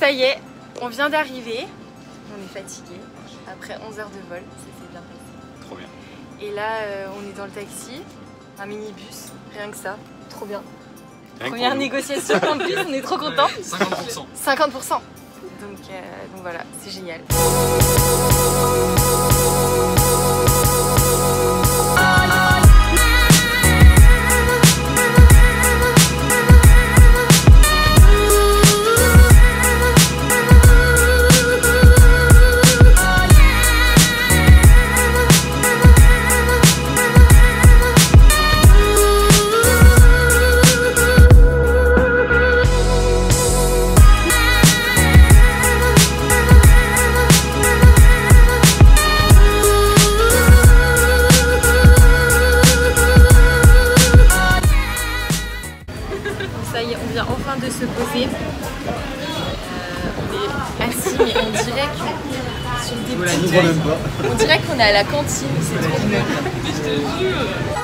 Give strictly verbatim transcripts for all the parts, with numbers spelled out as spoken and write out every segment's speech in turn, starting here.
ça y est, on vient d'arriver. On est fatigué. Après onze heures de vol, ça s'est bien passé. Trop bien. Et là, euh, on est dans le taxi, un minibus, rien que ça, trop bien. Rien Première négociation en plus, on est trop contents. cinquante pour cent. cinquante pour cent. Donc, euh, donc voilà, c'est génial. Ça y est, on vient enfin de se poser. Euh, on est assis, mais on dirait que sur des petits tables. On dirait qu'on est à la cantine, c'est trop drôle. Mais je te jure.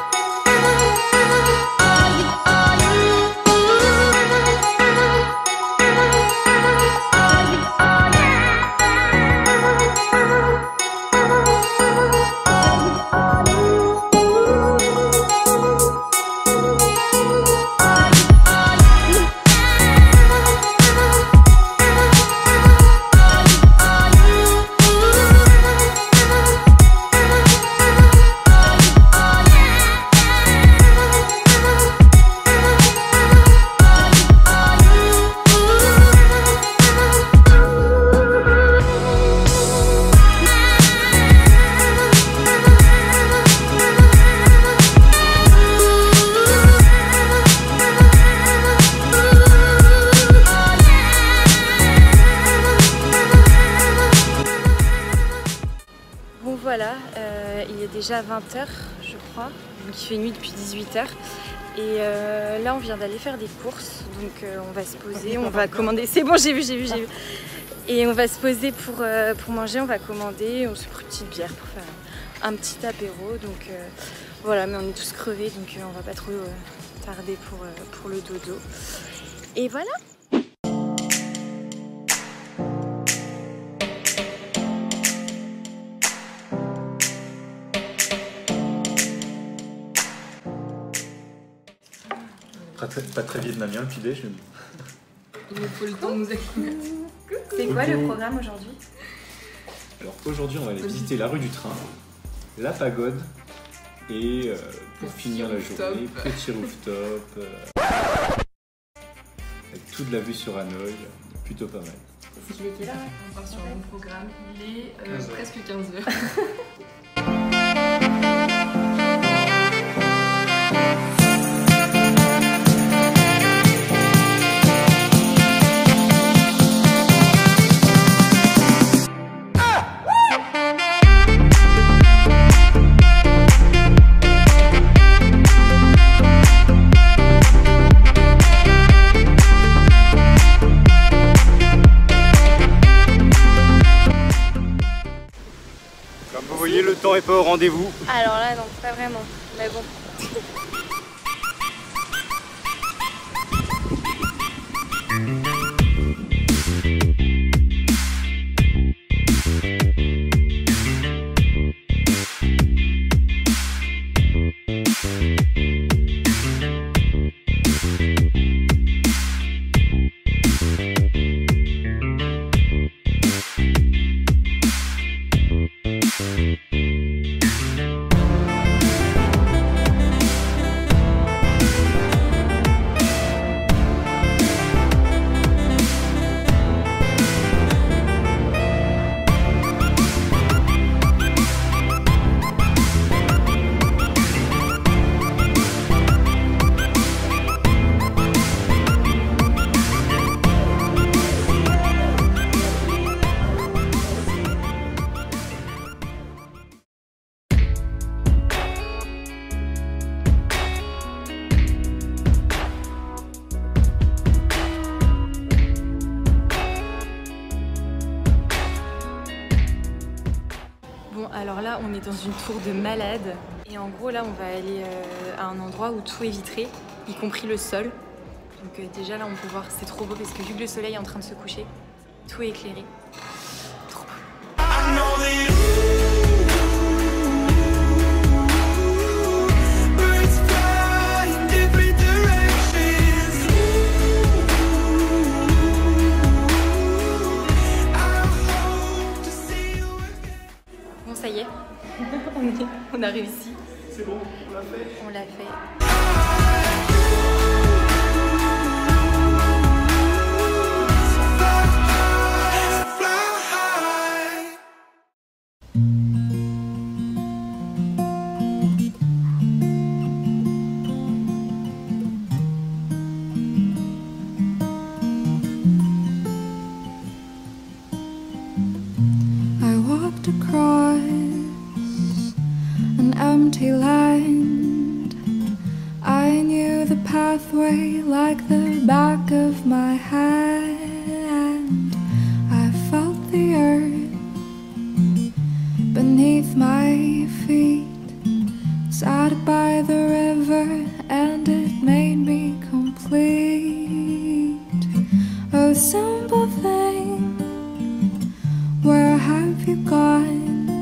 Voilà, euh, il est déjà vingt heures je crois, donc il fait nuit depuis dix-huit heures et euh, là on vient d'aller faire des courses, donc euh, on va se poser, on va commander, c'est bon j'ai vu, j'ai vu, j'ai vu, et on va se poser pour, euh, pour manger, on va commander, on se prend une petite bière pour faire un, un petit apéro, donc euh, voilà, mais on est tous crevés donc euh, on va pas trop euh, tarder pour, euh, pour le dodo, et voilà. Pas très, pas très vietnamien le petit-déj. Il nous faut le temps de nous acclimater. C'est quoi le programme aujourd'hui? Alors aujourd'hui on va aller visiter la rue du Train, la pagode et euh, pour petit finir la journée, petit rooftop euh, avec toute la vue sur Hanoï, plutôt pas mal. C'est qu'il est quelle heure? On part sur le même programme, il est euh, presque quinze heures. Comme vous voyez, le temps est pas au rendez-vous. Alors là, non, pas vraiment. Mais bon. Bon, alors là, on est dans une tour de malade. Et en gros, là, on va aller euh, à un endroit où tout est vitré, y compris le sol. Donc euh, déjà, là, on peut voir, c'est trop beau parce que vu que le soleil est en train de se coucher, tout éclairé. Trop beau. Bon, ça y est, on, est, on a réussi. C'est bon, on l'a fait. On l'a fait. Across an empty land, I knew the pathway like the back of my hand. I felt the earth beneath my feet, sat by the river and it made me complete. Oh, simple thing, where have you gone?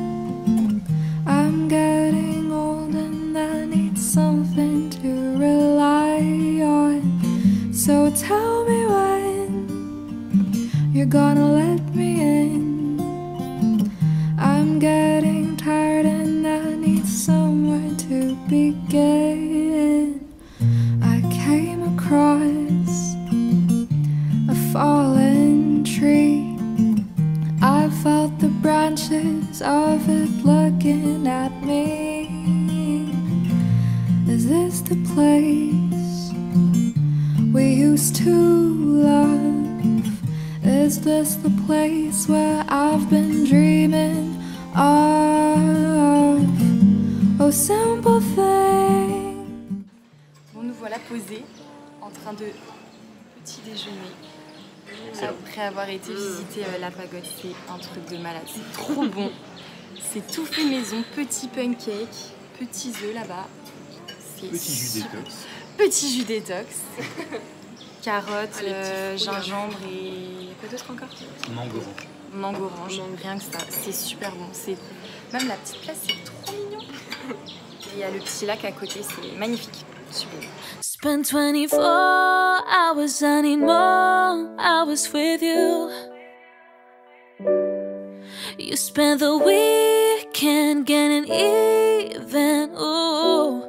I'm getting old and I need something to rely on. So tell me when you're gonna let me in. I'm getting tired and I need somewhere to begin. I came across a fallen tree. I felt the branches of it looking at me. Is this the place we used to love? Is this the place where I've been dreaming of? Oh, simple thing. Bon, nous voilà posés en train de petit déjeuner. Après avoir été visiter euh, la pagode, c'est un truc de malade, c'est trop bon. C'est tout fait maison, petit pancake, petits œufs là-bas. Petit jus détox. Petit jus détox. Carottes, euh, gingembre et quoi d'autre encore? Mangue orange. Mangue orange, rien que ça, c'est super bon. Même la petite place, c'est trop mignon. Et il y a le petit lac à côté, c'est magnifique. Super. Spend twenty-four hours, I need more hours with you. You spend the weekend getting even, ooh.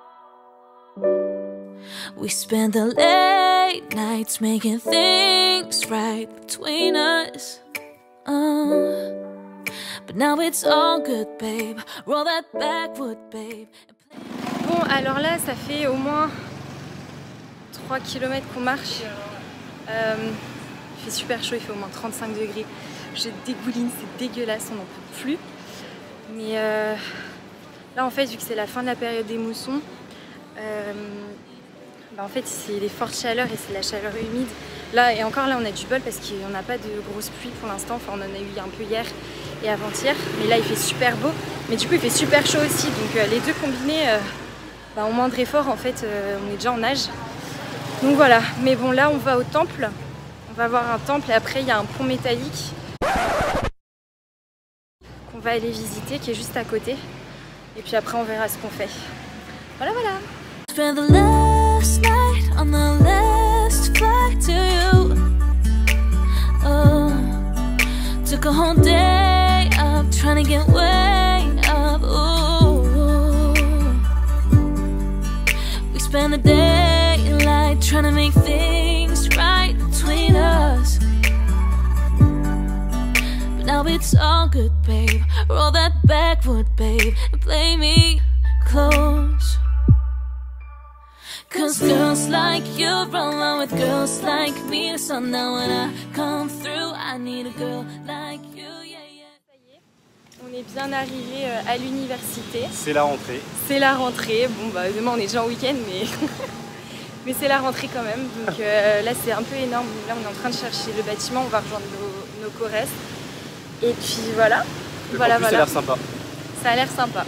We spend the late nights making things right between us, uh. But now it's all good, babe. Roll that backwood, babe. Bon, alors là, ça fait au moins trois kilomètres qu'on marche. Euh, il fait super chaud, il fait au moins trente-cinq degrés. Je dégouline, c'est dégueulasse, on n'en peut plus. Mais euh, là, en fait, vu que c'est la fin de la période des moussons, euh, bah en fait, c'est les fortes chaleurs et c'est la chaleur humide. Là, et encore là, on a du bol parce qu'on n'a pas de grosses pluies pour l'instant. Enfin, on en a eu un peu hier et avant-hier. Mais là, il fait super beau. Mais du coup, il fait super chaud aussi. Donc, euh, les deux combinés, euh, bah, au moindre effort, en fait, euh, on est déjà en nage. Donc voilà. Mais bon, là, on va au temple. On va voir un temple et après, il y a un pont métallique qu'on va aller visiter, qui est juste à côté. Et puis après, on verra ce qu'on fait. Voilà, voilà. Spend the last night on the last flight to you. Oh, took a whole day up trying to get way up. Ooh, we spent the daylight trying to make things right between us. But now it's all good, babe. Roll that backwood, babe, and play me close. Cause girls like you run along with girls like me. So now when I come through, I need a girl like you, yeah, yeah. Ça y est, on est bien arrivé à l'université. C'est la rentrée. C'est la rentrée. Bon, bah demain on est déjà en week-end, mais, mais c'est la rentrée quand même. Donc euh, là c'est un peu énorme. Là on est en train de chercher le bâtiment, on va rejoindre nos, nos chorés. Et puis voilà. Le voilà, campus voilà. a l'air sympa. Ça a l'air sympa.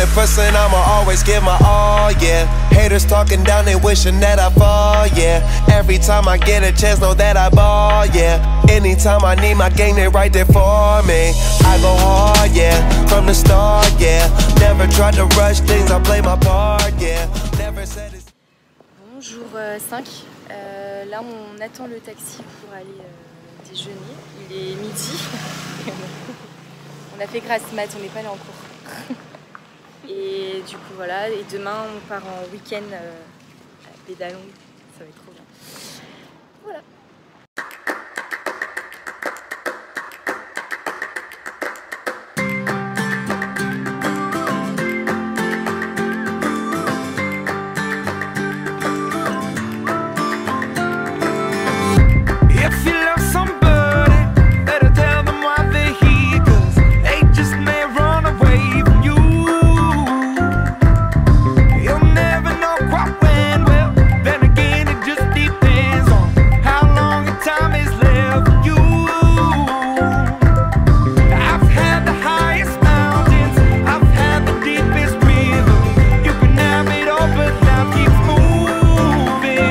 hundred percent, I'ma always give my all, yeah. Haters talking down, they wishing that I fall, yeah. Every time I get a chance, know that I ball, yeah. Anytime I need my gang, they right there for me. I go hard, yeah, from the start, yeah. Never tried to rush things, I play my part, yeah. Never said it's... Bon, jour euh, cinq. Euh, là, on attend le taxi pour aller euh, déjeuner. Il est midi. On a fait grasse mat, on n'est pas allé en cours. Et du coup, voilà. Et demain, on part en week-end euh, à Pédalon. Ça va être trop bien. Voilà.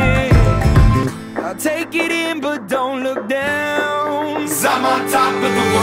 I'm on top of the